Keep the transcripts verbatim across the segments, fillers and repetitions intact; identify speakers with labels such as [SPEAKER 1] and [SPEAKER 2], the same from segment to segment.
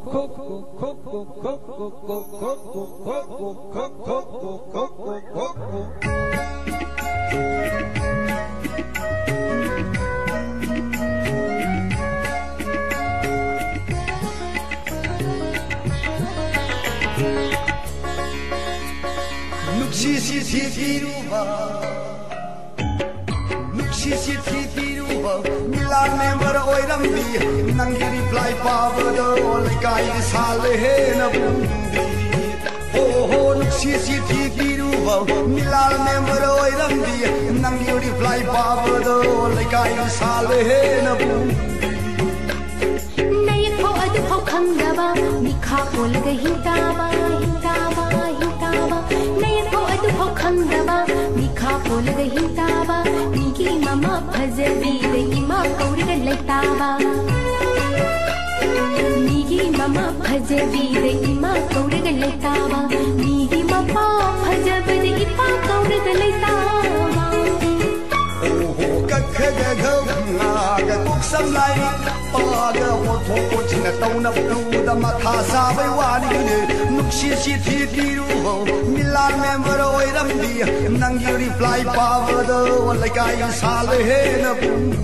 [SPEAKER 1] Nuksisi tiruva, nuksisi tiruva, Milan member oiramdi, nangi reply pavada, olai sale na bundi. Oh oh, nuksisi tiruva, Milan member oiramdi, nangi reply pavada, olai sale na bundi.
[SPEAKER 2] Nay ko adu ko khangaba, nikha polga hitaba, hitaba, hitaba. Nay ko adu ko khangaba, nikha polga hitaba. Nigi mama bhajabi, nigi ma kauriga laitaba. Nigi mama bhajabi, nigi ma kauriga laitaba. Nigi mama bhajabi, nigi pa kauriga laitaba.
[SPEAKER 1] Oh oh, kakhaga ghamna ga kuksam lai. Paga hoto ochina tauna pruda matha sabai wani ne nukshi si thi tiru ho Milan member oiramdi nangi reply pavada olai kai sale he na bundi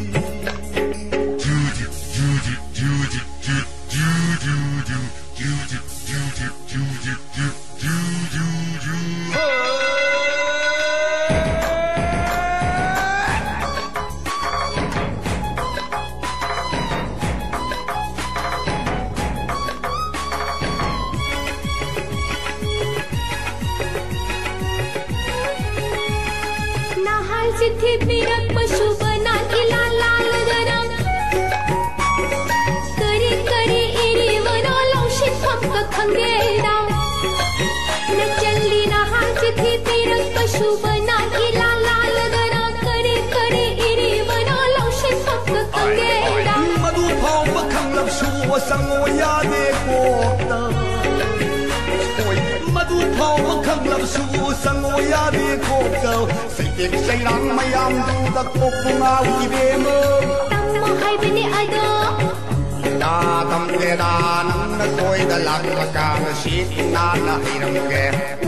[SPEAKER 2] चिट्ठी पीरक पशु बना इला लाल गरम करी करी इरी वनो लौशित फंक खंगेरा न चली न हाल चिट्ठी पीरक पशु बना इला लाल गरम करी करी इरी वनो लौशित फंक खंगेरा
[SPEAKER 1] मधु भाव बखंग लब शु संगो यादे कोता मधु भाव बखंग लब शु संगो यादे कोता Sik sayrang mayam duda kopunga ukibemo
[SPEAKER 2] Tammo haibini ado
[SPEAKER 1] Na tamge da nang na koi da lag makang shit na na hiram ge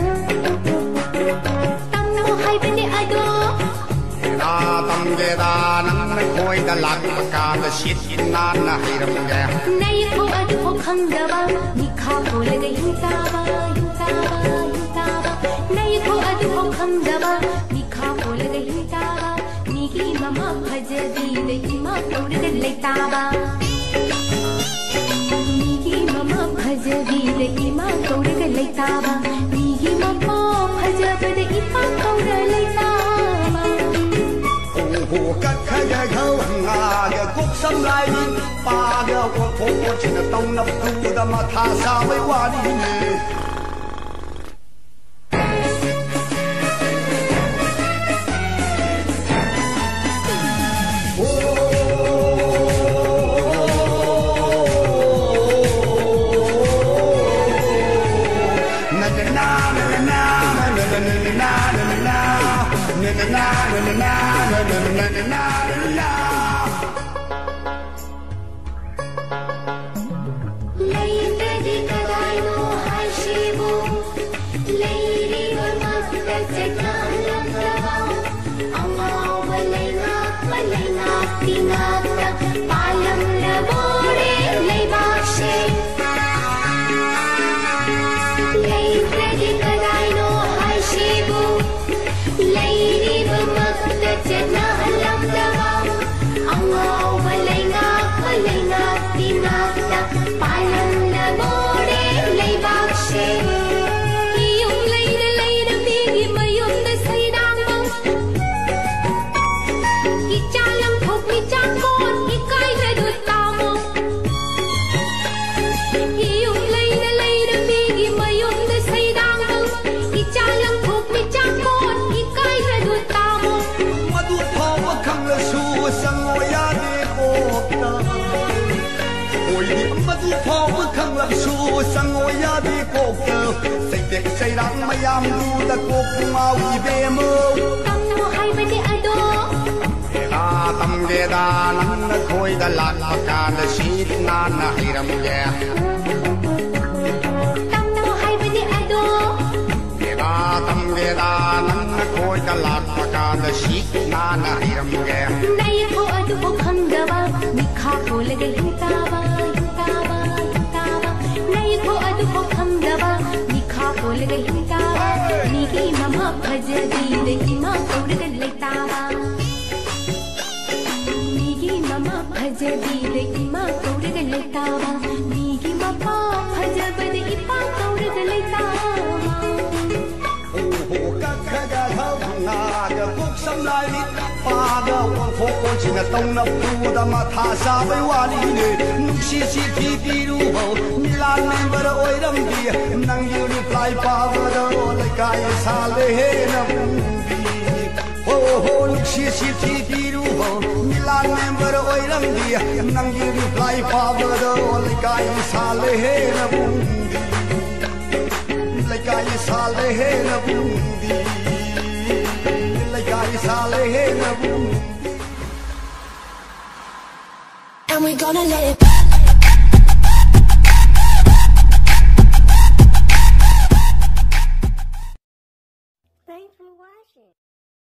[SPEAKER 2] Tammo haibini ado
[SPEAKER 1] Na tamge da nang na koi da lag makang shit na na hiram ge
[SPEAKER 2] Nay ko adu ko khangaba nikha ko laga hitaba hitaba hitaba Nay ko adu ko khangaba polga hitaba nigi mama bhajabi nigi ma kauriga laitaba nigi mama bhajabi nigi ma kauriga laitaba nigi mama bhajabi nigi ma kauriga laitaba
[SPEAKER 1] oh oh kakhaga ghamna ga kuksam lai pa ga ko ko china tong na pruda matha sabai wani ne Sayrang mayam duda kopunga ukibemo
[SPEAKER 2] Tammo haibini ado
[SPEAKER 1] Na tamge da nang na koi da lag makang shit na na hiram ge ꯀꯅꯥꯅ ꯍꯩꯔꯝꯒꯦ
[SPEAKER 2] ꯅꯩꯈꯣ ꯑꯗꯨꯕꯨ ꯈꯪꯗꯕ ꯃꯤꯈꯥ ꯄꯣꯜꯂꯒ ꯍꯤꯡꯇꯥꯕ ꯍꯤꯡꯇꯥꯕ ꯍꯤꯡꯇꯥꯕ ꯅꯩꯈꯣ ꯑꯗꯨꯕꯨ ꯈꯪꯗꯕ ꯃꯤꯈꯥ ꯄꯣꯜꯂꯒ ꯍꯤꯡꯇꯥꯕ ꯃꯤꯒꯤ ꯃꯃꯥ ꯐꯖꯕꯤꯗ ꯏꯃꯥ ꯀꯧꯔꯒ ꯂꯩꯇꯥꯕ ꯃꯤꯒꯤ ꯃꯃꯥ ꯐꯖꯕꯤꯗ ꯏꯃꯥ ꯀꯧꯔꯒ ꯂꯩꯇꯥꯕ ꯃꯤꯒꯤ ꯃꯄꯥ ꯐꯖꯕꯗ ꯏꯄꯥ ꯀꯧꯔꯒ ꯂꯩꯇꯥꯕ
[SPEAKER 1] ꯉꯥꯒ ꯀꯣꯛ ꯁꯝꯂꯥꯏ ꯄꯥꯒ ꯑꯣꯟꯊꯣꯛ ꯑꯣꯟꯁꯤꯟꯅ ꯇꯧꯅꯕꯗꯨꯗ ꯃꯊꯥ ꯁꯥꯕꯩ ꯋꯥꯔꯤꯅꯦ ꯅꯨꯡꯁꯤ ꯆꯤꯊꯤ ꯄꯤꯔꯨꯍꯧ ꯃꯤꯂꯥꯟ ꯃꯦꯝꯕꯔ ꯑꯣꯏꯔꯝꯕꯤ ꯅꯪꯒꯤ ꯔꯤꯄ꯭ꯂꯥꯏ ꯄꯥꯕꯗ ꯂꯩꯀꯥꯏ ꯁꯥꯜꯂꯦꯍꯦꯅ ꯄꯨꯡꯕꯤ ꯍꯣ ꯍꯣ ꯅꯨꯡꯁꯤ ꯆꯤꯊꯤ ꯄꯤꯔꯨꯍꯧ ꯃꯤꯂꯥꯟ ꯃꯦꯝꯕꯔ ꯑꯣꯏꯔꯝꯕꯤ ꯅꯪꯒꯤ ꯔꯤꯄ꯭ꯂꯥꯏ ꯄꯥꯕꯗ ꯂꯩꯀꯥꯏ ꯁꯥꯜꯂꯦꯍꯦꯅ ꯄꯨꯡꯕꯤ ꯂꯩꯀꯥꯏ ꯁꯥꯜꯂꯦꯍꯦꯅ ꯄꯨꯡꯕꯤ
[SPEAKER 2] And we're gonna let it